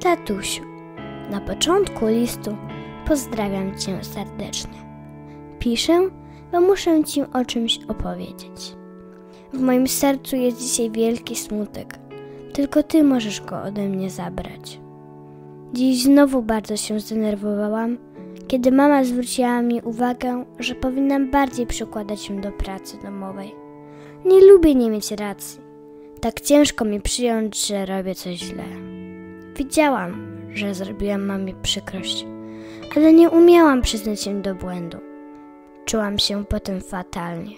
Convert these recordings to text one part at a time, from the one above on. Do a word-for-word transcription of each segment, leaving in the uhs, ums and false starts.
Tatusiu, na początku listu pozdrawiam Cię serdecznie. Piszę, bo muszę Ci o czymś opowiedzieć. W moim sercu jest dzisiaj wielki smutek. Tylko Ty możesz go ode mnie zabrać. Dziś znowu bardzo się zdenerwowałam, kiedy mama zwróciła mi uwagę, że powinnam bardziej przykładać się do pracy domowej. Nie lubię nie mieć racji. Tak ciężko mi przyjąć, że robię coś źle. Wiedziałam, że zrobiłam mamie przykrość, ale nie umiałam przyznać się do błędu. Czułam się potem fatalnie.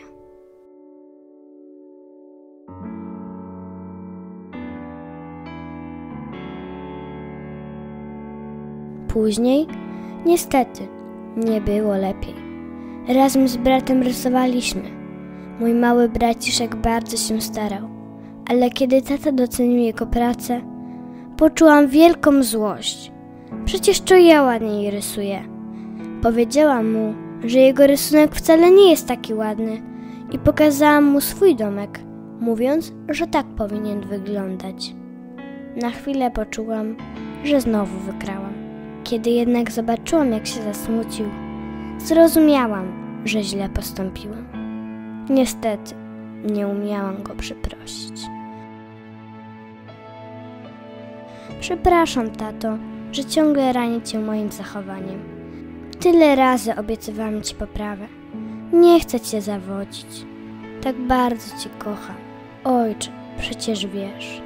Później, niestety, nie było lepiej. Razem z bratem rysowaliśmy. Mój mały braciszek bardzo się starał, ale kiedy tata docenił jego pracę, poczułam wielką złość. Przecież to ja ładniej rysuję. Powiedziałam mu, że jego rysunek wcale nie jest taki ładny i pokazałam mu swój domek, mówiąc, że tak powinien wyglądać. Na chwilę poczułam, że znowu wygrałam. Kiedy jednak zobaczyłam, jak się zasmucił, zrozumiałam, że źle postąpiłam. Niestety, nie umiałam go przeprosić. Przepraszam, tato, że ciągle ranię Cię moim zachowaniem. Tyle razy obiecywałam Ci poprawę. Nie chcę Cię zawodzić. Tak bardzo Cię kocham. Ojcze, przecież wiesz.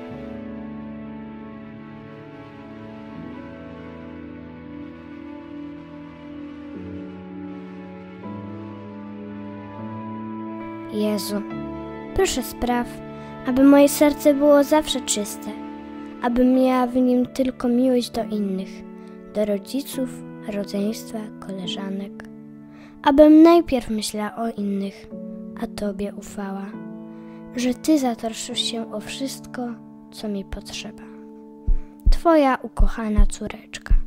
Jezu, proszę spraw, aby moje serce było zawsze czyste, abym miała w nim tylko miłość do innych, do rodziców, rodzeństwa, koleżanek, abym najpierw myślała o innych, a Tobie ufała, że Ty zatroszczysz się o wszystko, co mi potrzeba. Twoja ukochana córeczka.